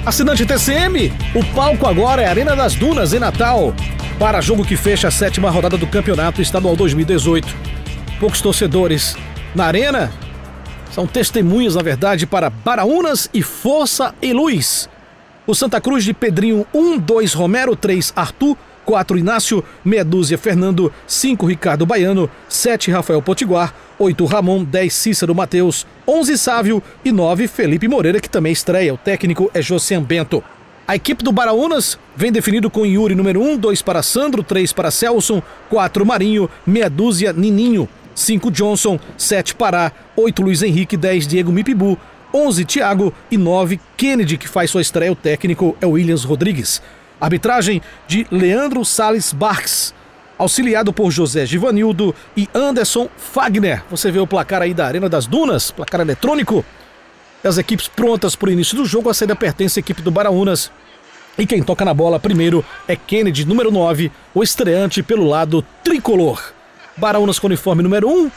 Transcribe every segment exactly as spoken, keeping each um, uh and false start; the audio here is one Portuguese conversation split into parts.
Assinante T C M, o palco agora é a Arena das Dunas, em Natal, para jogo que fecha a sétima rodada do Campeonato Estadual dois mil e dezoito. Poucos torcedores na arena, são testemunhas, na verdade, para Baraunas e Força e Luz. O Santa Cruz de Pedrinho, um, dois Romero, três Arthur, quatro Inácio, meia dúzia Fernando, cinco Ricardo Baiano, sete Rafael Potiguar, oito Ramon, dez Cícero Mateus, onze Sávio e nove Felipe Moreira, que também estreia. O técnico é Josian Bento. A equipe do Baraunas vem definido com Yuri número um, dois para Sandro, três para Celson, quatro Marinho, meia dúzia Nininho, cinco Johnson, sete Pará, oito Luiz Henrique, dez Diego Mipibu, onze Thiago e nove Kennedy, que faz sua estreia. O técnico é o Williams Rodrigues. Arbitragem de Leandro Salles Barques, auxiliado por José Givanildo e Anderson Fagner. Você vê o placar aí da Arena das Dunas, placar eletrônico. As equipes prontas para o início do jogo. A saída pertence à equipe do Baraunas. E quem toca na bola primeiro é Kennedy, número nove, o estreante pelo lado tricolor. Baraunas com uniforme número um,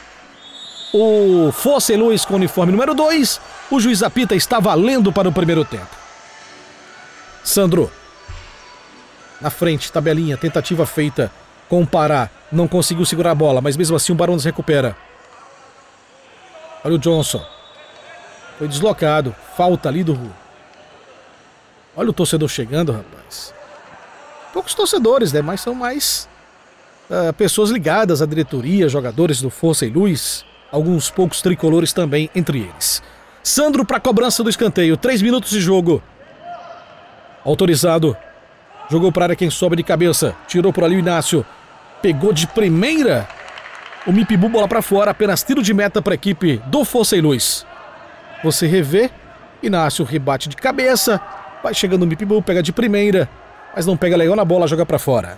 o Força e Luz com uniforme número dois. O juiz apita, está valendo para o primeiro tempo. Sandro. Na frente, tabelinha, tentativa feita com o Pará. Não conseguiu segurar a bola, mas mesmo assim o Baraunas recupera. Olha o Johnson. Foi deslocado. Falta ali do... Olha o torcedor chegando, rapaz. Poucos torcedores, né? Mas são mais uh, pessoas ligadas à diretoria, jogadores do Força e Luz. Alguns poucos tricolores também entre eles. Sandro para a cobrança do escanteio. Três minutos de jogo. Autorizado. Jogou para a área quem sobe de cabeça. Tirou por ali o Inácio. Pegou de primeira. O Mipibu, bola para fora. Apenas tiro de meta para a equipe do Força e Luz. Você revê. Inácio rebate de cabeça. Vai chegando o Mipibu, pega de primeira. Mas não pega legal na bola, joga para fora.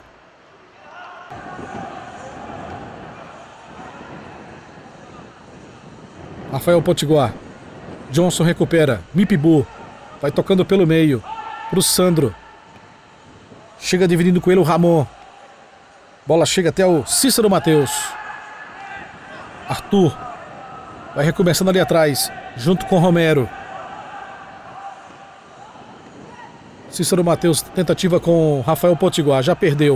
Rafael Potiguar. Johnson recupera. Mipibu. Vai tocando pelo meio. Pro Sandro. Chega dividindo com ele o Ramon. Bola chega até o Cícero Mateus. Arthur. Vai recomeçando ali atrás. Junto com Romero. Cícero Mateus, tentativa com Rafael Potiguar. Já perdeu.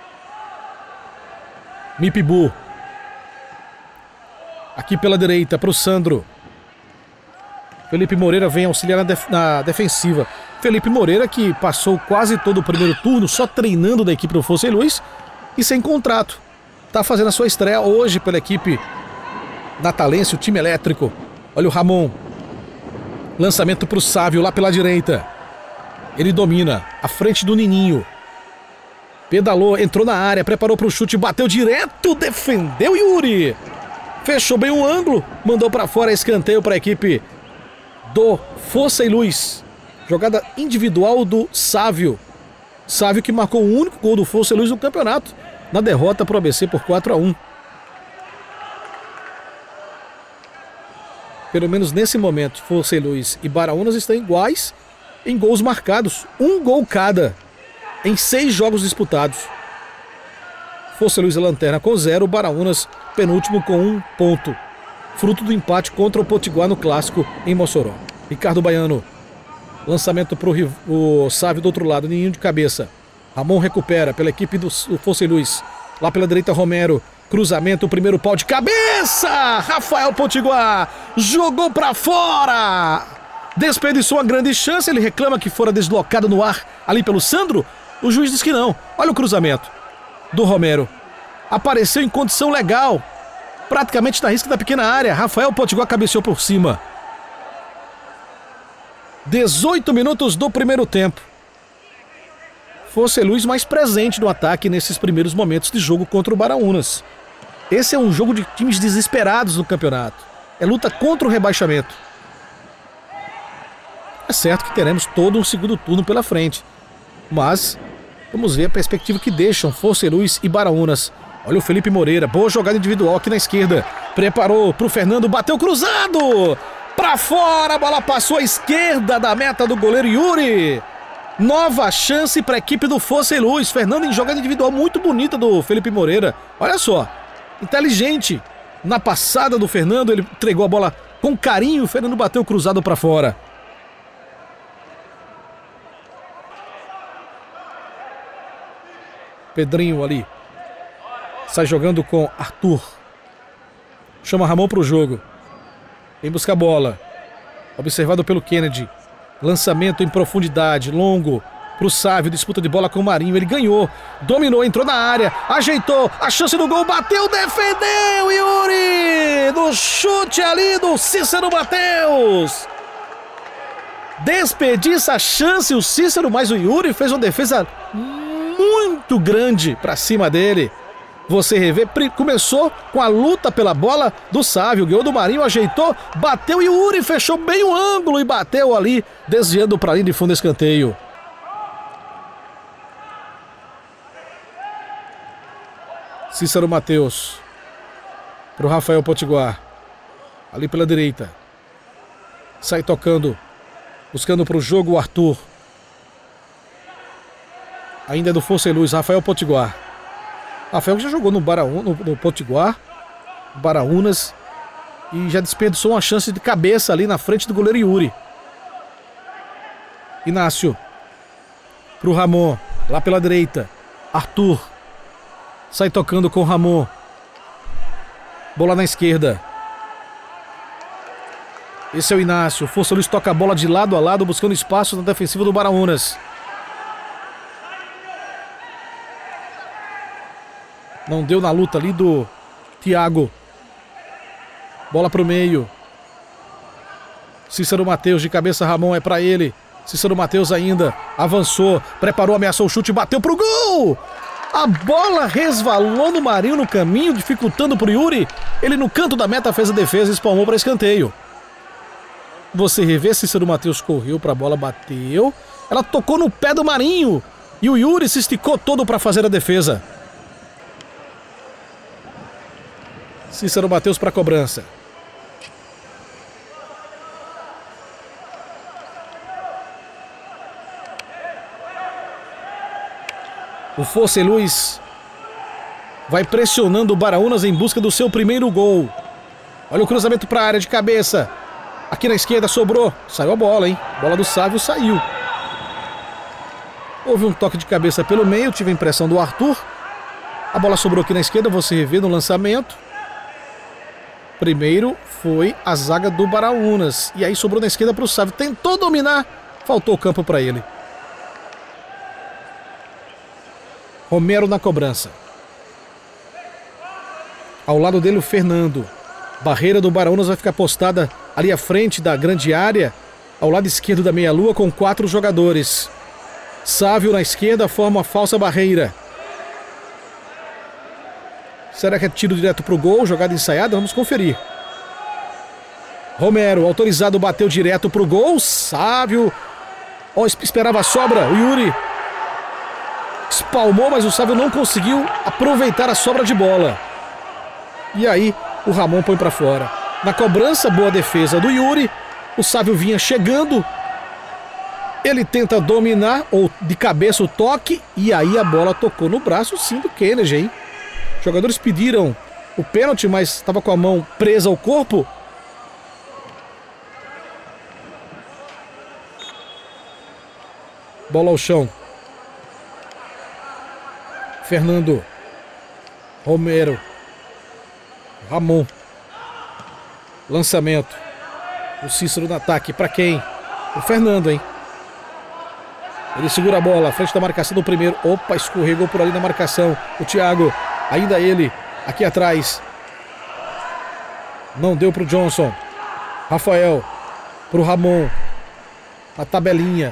Mipibu. Aqui pela direita para o Sandro. Felipe Moreira vem auxiliar na, def na defensiva. Felipe Moreira, que passou quase todo o primeiro turno só treinando da equipe do Força e Luz e sem contrato. Está fazendo a sua estreia hoje pela equipe natalense, o time elétrico. Olha o Ramon. Lançamento para o Sávio lá pela direita. Ele domina, à frente do Nininho. Pedalou, entrou na área, preparou para o chute, bateu direto, defendeu Yuri. Fechou bem o ângulo, mandou para fora, escanteio para a equipe do Força e Luz. Jogada individual do Sávio. Sávio que marcou o único gol do Força e Luz no campeonato, na derrota para o A B C por quatro a um. Pelo menos nesse momento, Força e Luz e Baraunas estão iguais em gols marcados. Um gol cada em seis jogos disputados. Força e Luz é lanterna com zero, Baraunas penúltimo com um ponto. Fruto do empate contra o Potiguar no clássico em Mossoró. Ricardo Baiano. Lançamento para o Sávio do outro lado, Ninho de cabeça. Ramon recupera pela equipe do Força e Luz. Lá pela direita, Romero. Cruzamento, o primeiro pau de cabeça. Rafael Potiguar jogou para fora. Desperdiçou uma grande chance. Ele reclama que fora deslocado no ar ali pelo Sandro. O juiz diz que não. Olha o cruzamento do Romero. Apareceu em condição legal. Praticamente na risca da pequena área. Rafael Potiguar cabeceou por cima. dezoito minutos do primeiro tempo. Força e Luz mais presente no ataque nesses primeiros momentos de jogo contra o Baraunas. Esse é um jogo de times desesperados no campeonato. É luta contra o rebaixamento. É certo que teremos todo um segundo turno pela frente. Mas vamos ver a perspectiva que deixam Força e Luz e Baraunas. Olha o Felipe Moreira, boa jogada individual aqui na esquerda. Preparou pro Fernando, bateu cruzado. Pra fora, a bola passou à esquerda da meta do goleiro Yuri. Nova chance para a equipe do Força e Luz. Fernando em jogada individual muito bonita do Felipe Moreira. Olha só, inteligente. Na passada do Fernando, ele entregou a bola com carinho. O Fernando bateu cruzado para fora. Pedrinho ali. Sai jogando com Arthur. Chama Ramon para o jogo. Vem buscar a bola. Observado pelo Kennedy. Lançamento em profundidade, longo. Pro Sávio, disputa de bola com o Marinho. Ele ganhou, dominou, entrou na área. Ajeitou, a chance do gol. Bateu, defendeu, Yuri! No chute ali do Cícero Mateus. Desperdiça a chance o Cícero, mas o Yuri fez uma defesa muito grande para cima dele. Você revê, começou com a luta pela bola do Sávio, ganhou do Marinho, ajeitou, bateu e o Yuri fechou bem o ângulo e bateu ali, desviando para a linha de fundo, escanteio. Cícero Mateus para o Rafael Potiguar, ali pela direita. Sai tocando. Buscando para o jogo o Arthur. Ainda é do Força e Luz, Rafael Potiguar. Rafael que já jogou no, Baraú, no, no Potiguar, Baraunas, e já desperdiçou uma chance de cabeça ali na frente do goleiro Yuri. Inácio. Para o Ramon, lá pela direita. Arthur. Sai tocando com o Ramon. Bola na esquerda. Esse é o Inácio. Força Luz toca a bola de lado a lado, buscando espaço na defensiva do Baraunas. Não deu na luta ali do Thiago. Bola pro meio. Cícero Mateus de cabeça, Ramon é pra ele. Cícero Mateus ainda. Avançou, preparou, ameaçou o chute, bateu pro gol! A bola resvalou no Marinho no caminho, dificultando pro Yuri. Ele no canto da meta fez a defesa e espalmou para escanteio. Você revê, Cícero Mateus correu pra bola, bateu. Ela tocou no pé do Marinho. E o Yuri se esticou todo para fazer a defesa. Cícero Mateus para cobrança. O Força e Luz vai pressionando o Baraunas em busca do seu primeiro gol. Olha o cruzamento para a área de cabeça. Aqui na esquerda sobrou. Saiu a bola, hein? Bola do Sávio saiu. Houve um toque de cabeça pelo meio. Tive a impressão do Arthur. A bola sobrou aqui na esquerda. Você revê no lançamento. Primeiro foi a zaga do Baraunas. E aí sobrou na esquerda para o Sávio. Tentou dominar. Faltou o campo para ele. Romero na cobrança. Ao lado dele o Fernando. Barreira do Baraunas vai ficar postada ali à frente da grande área, ao lado esquerdo da meia-lua, com quatro jogadores. Sávio na esquerda forma a falsa barreira. Será que é tiro direto para o gol? Jogada ensaiada? Vamos conferir. Romero, autorizado, bateu direto para o gol. Sávio. Oh, esperava a sobra. O Yuri espalmou, mas o Sávio não conseguiu aproveitar a sobra de bola. E aí o Ramon põe para fora. Na cobrança, boa defesa do Yuri. O Sávio vinha chegando. Ele tenta dominar, ou de cabeça o toque. E aí a bola tocou no braço, sim, do Kennedy, hein? Os jogadores pediram o pênalti, mas estava com a mão presa ao corpo. Bola ao chão. Fernando. Romero. Ramon. Lançamento. O Cícero no ataque. Para quem? O Fernando, hein? Ele segura a bola. À frente da marcação do primeiro. Opa, escorregou por ali na marcação. O Thiago. Ainda ele. Aqui atrás. Não deu pro Johnson. Rafael. Pro Ramon. Na tabelinha.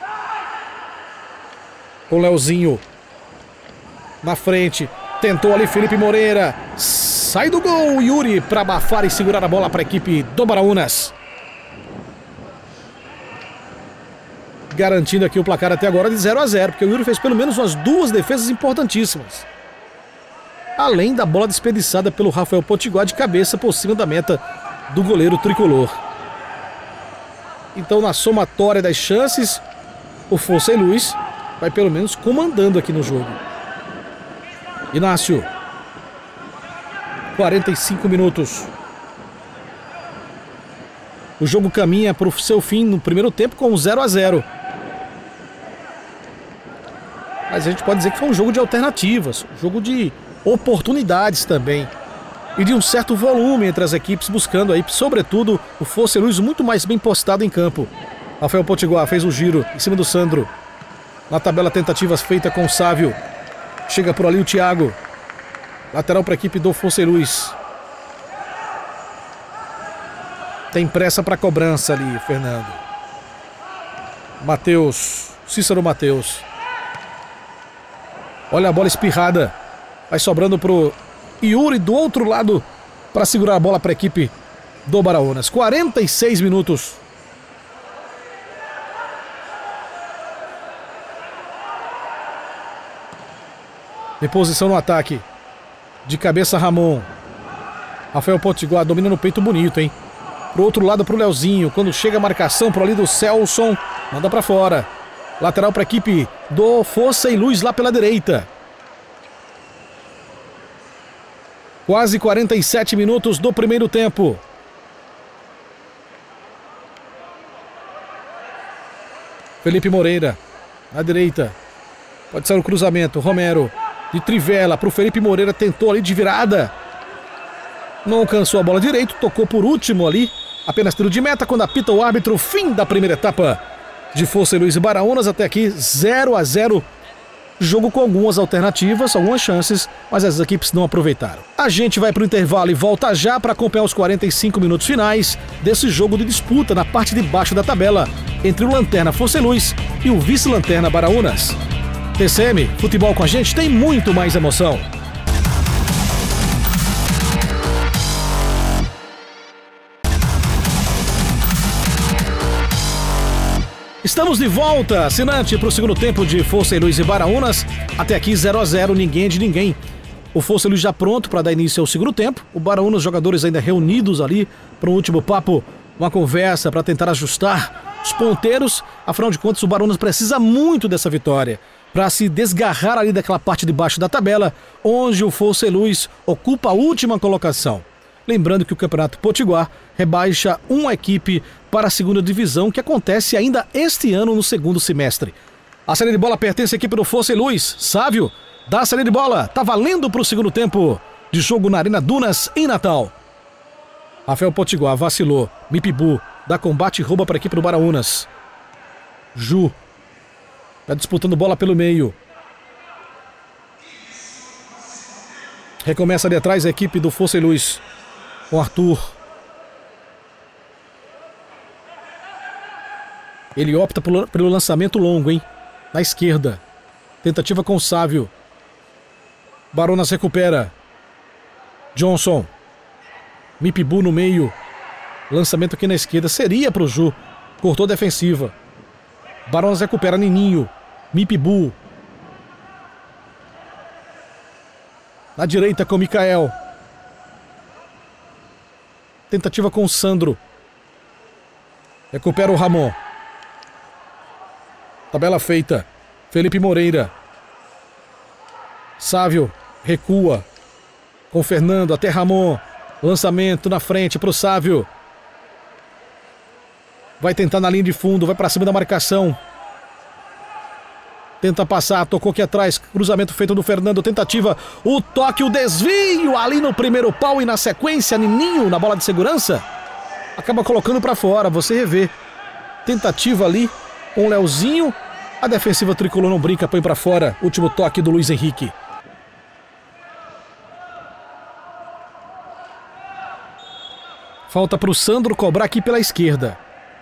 Com o Leozinho. Na frente. Tentou ali Felipe Moreira. Sai do gol, Yuri, para abafar e segurar a bola para a equipe do Baraunas. Garantindo aqui o placar até agora de zero a zero, porque o Yuri fez pelo menos umas duas defesas importantíssimas. Além da bola desperdiçada pelo Rafael Potiguar de cabeça por cima da meta do goleiro tricolor. Então, na somatória das chances, o Força e Luz vai pelo menos comandando aqui no jogo. Inácio. quarenta e cinco minutos. O jogo caminha para o seu fim no primeiro tempo com zero a zero. Mas a gente pode dizer que foi um jogo de alternativas, um jogo de oportunidades também. E de um certo volume entre as equipes, buscando aí, sobretudo, o Força e Luz muito mais bem postado em campo. Rafael Potiguar fez o giro em cima do Sandro. Na tabela, tentativas feitas com o Sávio. Chega por ali o Thiago. Lateral para a equipe do Força e Luz. Tem pressa para cobrança ali, Fernando. Matheus. Cícero Matheus. Olha a bola espirrada. Vai sobrando pro Yuri do outro lado para segurar a bola para a equipe do Baraunas. quarenta e seis minutos. Reposição no ataque. De cabeça, Ramon. Rafael Potiguar domina no peito bonito, hein? Pro outro lado, pro Leozinho. Quando chega a marcação pro ali do Celson, manda pra fora. Lateral pra equipe do Força e Luz lá pela direita. Quase quarenta e sete minutos do primeiro tempo. Felipe Moreira. Na direita. Pode ser o cruzamento. Romero. De trivela para o Felipe Moreira, tentou ali de virada. Não alcançou a bola direito, tocou por último ali. Apenas tiro de meta quando apita o árbitro. Fim da primeira etapa de Força e Luz e Baraunas. Até aqui zero a zero. Jogo com algumas alternativas, algumas chances, mas as equipes não aproveitaram. A gente vai para o intervalo e volta já para acompanhar os quarenta e cinco minutos finais desse jogo de disputa na parte de baixo da tabela entre o Lanterna Força e Luz e o vice-lanterna Baraunas. T C M, futebol com a gente tem muito mais emoção. Estamos de volta, assinante, para o segundo tempo de Força e Luz e Baraunas. Até aqui zero a zero, ninguém é de ninguém. O Força e Luz já pronto para dar início ao segundo tempo. O Baraunas, os jogadores ainda reunidos ali para um último papo, uma conversa para tentar ajustar os ponteiros. Afinal de contas, o Baraunas precisa muito dessa vitória para se desgarrar ali daquela parte de baixo da tabela, onde o Força e Luz ocupa a última colocação. Lembrando que o Campeonato Potiguar rebaixa uma equipe para a segunda divisão, que acontece ainda este ano no segundo semestre. A saída de bola pertence à equipe do Força e Luz. Sávio dá a saída de bola, tá valendo para o segundo tempo de jogo na Arena Dunas, em Natal. Rafael Potiguar vacilou, Mipibu dá combate e rouba para a equipe do Baraunas. Ju está disputando bola pelo meio. Recomeça ali atrás a equipe do Força e Luz. Com Arthur. Ele opta pelo lançamento longo, hein? Na esquerda. Tentativa com o Sávio. Baraunas recupera. Johnson. Mipibu no meio. Lançamento aqui na esquerda. Seria pro Ju. Cortou a defensiva. Baraunas recupera Nininho. Mipibu. Na direita com o Mikael. Tentativa com o Sandro. Recupera o Ramon. Tabela feita. Felipe Moreira. Sávio recua. Com Fernando até Ramon. Lançamento na frente para o Sávio. Vai tentar na linha de fundo. Vai para cima da marcação. Tenta passar, tocou aqui atrás, cruzamento feito do Fernando, tentativa, o toque, o desvio ali no primeiro pau e na sequência, Nininho na bola de segurança, acaba colocando pra fora, você revê. Tentativa ali com o Leozinho, a defensiva tricolor não brinca, põe pra fora, último toque do Luiz Henrique. Falta pro Sandro cobrar aqui pela esquerda.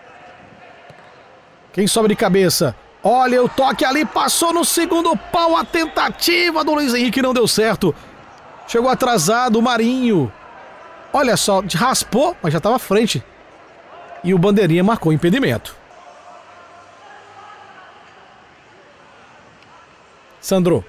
Quem sobe de cabeça? Olha o toque ali, passou no segundo pau, a tentativa do Luiz Henrique não deu certo. Chegou atrasado o Marinho. Olha só, raspou, mas já estava à frente. E o bandeirinha marcou impedimento. Sandro.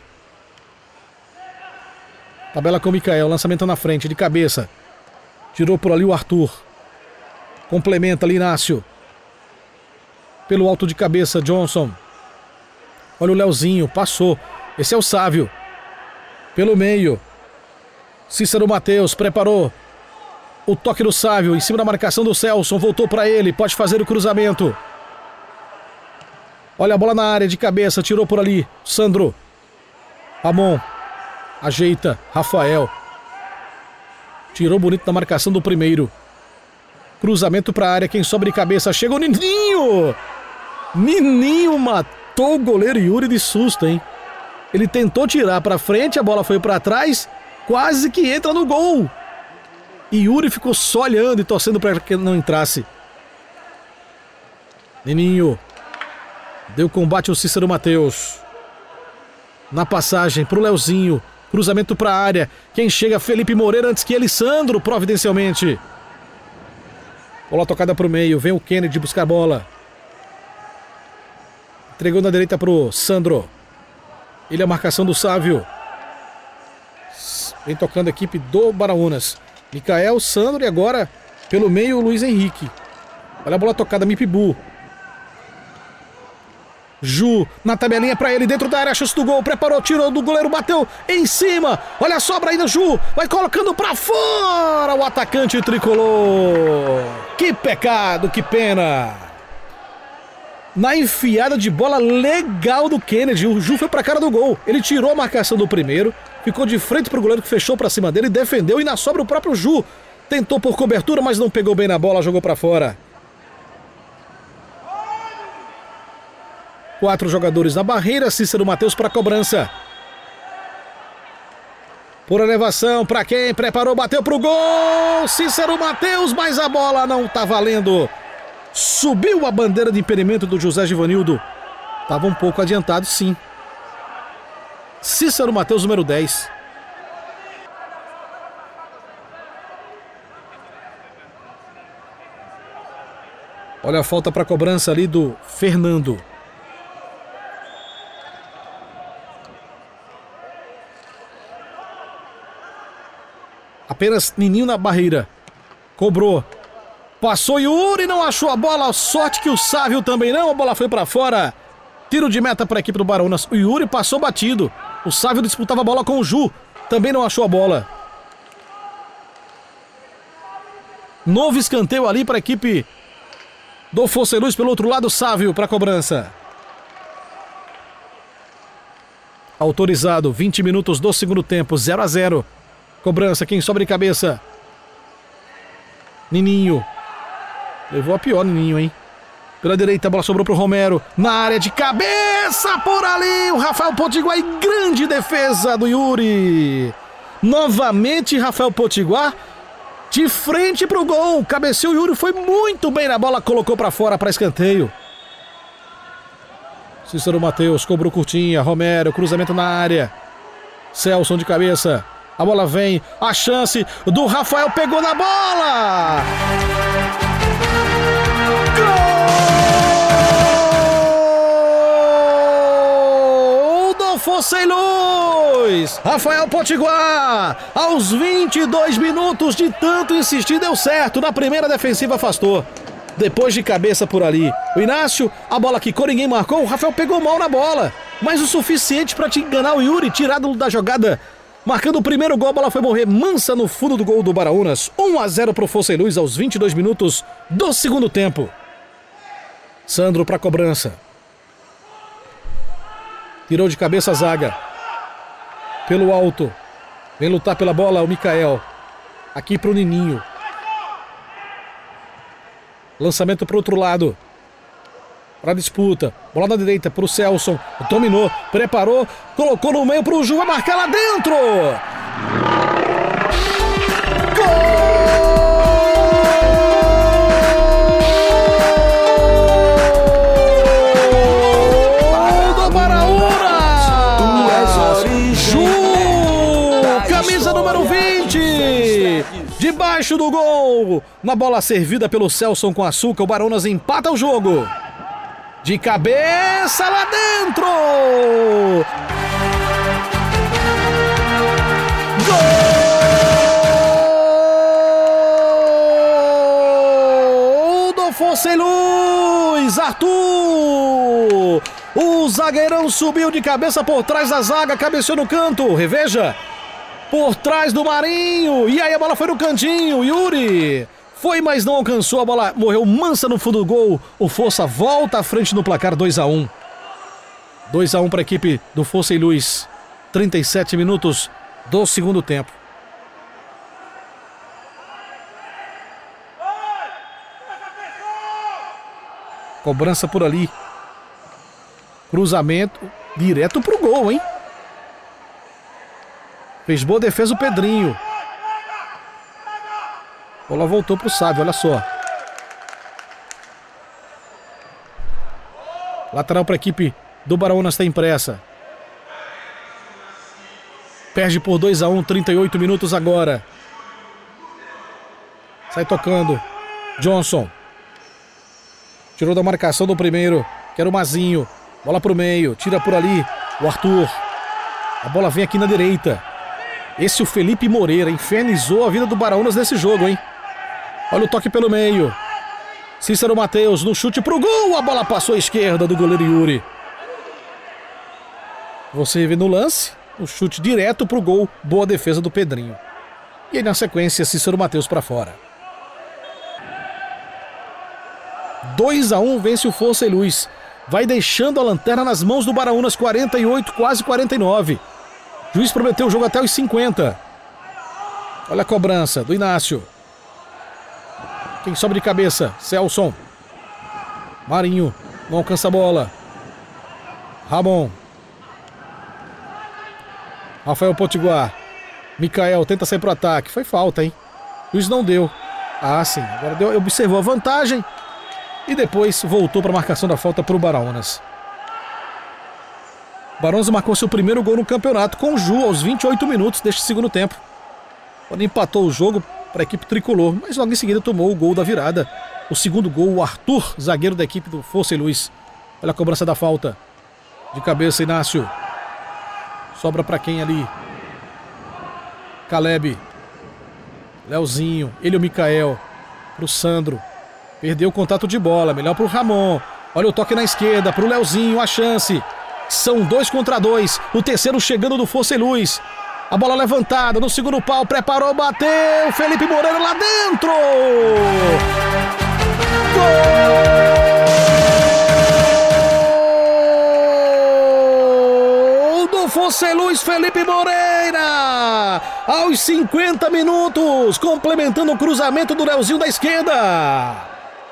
Tabela com o Mikael, lançamento na frente, de cabeça. Tirou por ali o Arthur. Complementa ali Inácio. Pelo alto de cabeça, Johnson. Olha o Leozinho, passou. Esse é o Sávio. Pelo meio. Cícero Matheus preparou. O toque do Sávio em cima da marcação do Celson. Voltou para ele, pode fazer o cruzamento. Olha a bola na área de cabeça, tirou por ali. Sandro. Ramon. Ajeita. Rafael. Tirou bonito na marcação do primeiro. Cruzamento pra área. Quem sobra de cabeça. Chega o Nininho. Nininho matou o goleiro Yuri de susto, hein? Ele tentou tirar pra frente. A bola foi pra trás. Quase que entra no gol. E Yuri ficou só olhando e torcendo para que não entrasse. Nininho. Deu combate ao Cícero Matheus. Na passagem pro Leozinho. Cruzamento para a área. Quem chega? Felipe Moreira antes que ele, Sandro, providencialmente. Bola tocada pro meio. Vem o Kennedy buscar a bola. Entregou na direita pro Sandro. Ele é a marcação do Sávio. Vem tocando a equipe do Baraunas. Micael, Sandro e agora pelo meio o Luiz Henrique. Olha a bola tocada, Mipibu. Ju, na tabelinha pra ele, dentro da área, chance do gol, preparou, tirou do goleiro, bateu em cima. Olha a sobra ainda, Ju, vai colocando pra fora o atacante tricolor. Que pecado, que pena. Na enfiada de bola legal do Kennedy, o Ju foi pra cara do gol. Ele tirou a marcação do primeiro, ficou de frente pro goleiro que fechou pra cima dele, defendeu e na sobra o próprio Ju. Tentou por cobertura, mas não pegou bem na bola, jogou pra fora. Quatro jogadores na barreira, Cícero Matheus para cobrança. Por elevação, para quem preparou, bateu pro gol. Cícero Matheus, mas a bola não tá valendo. Subiu a bandeira de impedimento do José Givanildo. Tava um pouco adiantado, sim. Cícero Matheus, número dez. Olha a falta para cobrança ali do Fernando. Apenas Nininho na barreira. Cobrou. Passou Yuri, não achou a bola. Sorte que o Sávio também não. A bola foi para fora. Tiro de meta para a equipe do Baraunas. O Yuri passou batido. O Sávio disputava a bola com o Ju. Também não achou a bola. Novo escanteio ali para a equipe do Força e Luz. Pelo outro lado, Sávio para a cobrança. Autorizado. vinte minutos do segundo tempo. zero a zero. Cobrança, quem sobra de cabeça? Nininho. Levou a pior, Nininho, hein? Pela direita, a bola sobrou pro Romero. Na área de cabeça, por ali, o Rafael Potiguar e grande defesa do Yuri. Novamente, Rafael Potiguar de frente pro gol. Cabeceou o Yuri, foi muito bem na bola, colocou pra fora para escanteio. Cícero Matheus, cobrou curtinha. Romero, cruzamento na área. Celson de cabeça. A bola vem, a chance do Rafael, pegou na bola! Gol do Força e Luz! Rafael Potiguar, aos vinte e dois minutos de tanto insistir, deu certo. Na primeira defensiva afastou. Depois de cabeça por ali. O Inácio, a bola quicou, ninguém marcou. O Rafael pegou mal na bola, mas o suficiente para te enganar o Yuri, tirado da jogada. Marcando o primeiro gol, a bola foi morrer mansa no fundo do gol do Baraunas. um a zero pro Força e Luz aos vinte e dois minutos do segundo tempo. Sandro para cobrança. Tirou de cabeça a zaga. Pelo alto. Vem lutar pela bola o Micael. Aqui pro Nininho. Lançamento pro outro lado. Para disputa, bola na direita pro Celson, dominou, preparou, colocou no meio pro Ju, vai marcar lá dentro! Gol do Baraunas! Ju, camisa número vinte, debaixo do gol, na bola servida pelo Celson com açúcar, o Baraunas empata o jogo. De cabeça lá dentro! Gol do Força e Luz! Arthur! O zagueirão subiu de cabeça por trás da zaga, cabeceou no canto, reveja! Por trás do Marinho, e aí a bola foi no cantinho, Yuri! Foi, mas não alcançou, a bola morreu mansa no fundo do gol. O Força volta à frente no placar dois a um. dois a um para a equipe do Força e Luz. trinta e sete minutos do segundo tempo. Cobrança por ali. Cruzamento direto pro gol, hein? Fez boa defesa o Pedrinho. A bola voltou pro Sávio, olha só. Lateral para a equipe do Baraunas, tem pressa. Perde por dois a um, trinta e oito minutos agora. Sai tocando. Johnson. Tirou da marcação do primeiro, que era o Mazinho. Bola pro meio, tira por ali o Arthur. A bola vem aqui na direita. Esse é o Felipe Moreira, infernizou a vida do Baraunas nesse jogo, hein? Olha o toque pelo meio. Cícero Matheus no chute pro gol. A bola passou à esquerda do goleiro Yuri. Você vê no lance, o chute direto pro gol. Boa defesa do Pedrinho. E aí na sequência, Cícero Matheus para fora. dois a um vence o Força e Luz. Vai deixando a lanterna nas mãos do Baraunas, quarenta e oito, quase quarenta e nove. O juiz prometeu o jogo até os cinquenta. Olha a cobrança do Inácio. Quem sobe de cabeça? Celson. Marinho não alcança a bola. Ramon. Rafael Potiguar. Micael tenta sair pro ataque. Foi falta, hein? O juiz não deu. Ah, sim. Agora deu, observou a vantagem. E depois voltou para a marcação da falta para o Baraunas. Baraunas marcou seu primeiro gol no campeonato com o Ju aos vinte e oito minutos deste segundo tempo. Quando empatou o jogo para a equipe tricolor, mas logo em seguida tomou o gol da virada. O segundo gol, o Arthur, zagueiro da equipe do Força e Luz. Olha a cobrança da falta. De cabeça, Inácio. Sobra para quem ali? Caleb. Leozinho. Ele e o Micael. Pro Sandro. Perdeu o contato de bola. Melhor pro Ramon. Olha o toque na esquerda. Pro Leozinho. A chance. São dois contra dois. O terceiro chegando do Força e Luz. A bola levantada no segundo pau. Preparou, bateu. Felipe Moreira lá dentro. Gol do Força e Luz, Felipe Moreira. Aos cinquenta minutos. Complementando o cruzamento do Leozinho da esquerda.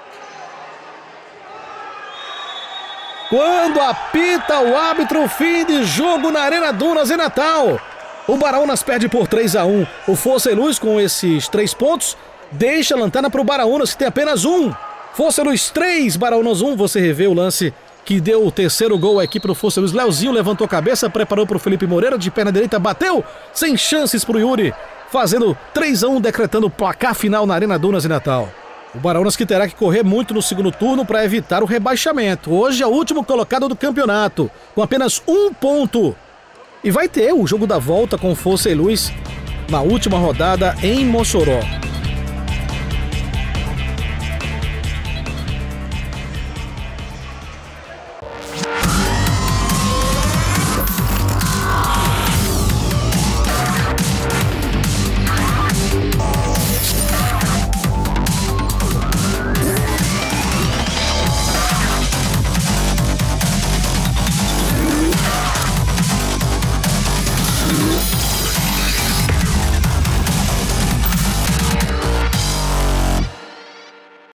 Quando apita o árbitro, fim de jogo na Arena Dunas em Natal. O Baraunas perde por três a um. O Força e Luz, com esses três pontos, deixa a lanterna para o Baraunas, que tem apenas um. Força e Luz três, Baraunas um. Você revê o lance que deu o terceiro gol à equipe do Força e Luz. Leozinho levantou a cabeça, preparou para o Felipe Moreira, de perna direita, bateu, sem chances para o Yuri, fazendo três a um, decretando o placar final na Arena Dunas em Natal. O Baraunas que terá que correr muito no segundo turno para evitar o rebaixamento. Hoje é o último colocado do campeonato, com apenas um ponto. E vai ter o jogo da volta com Força e Luz na última rodada em Mossoró.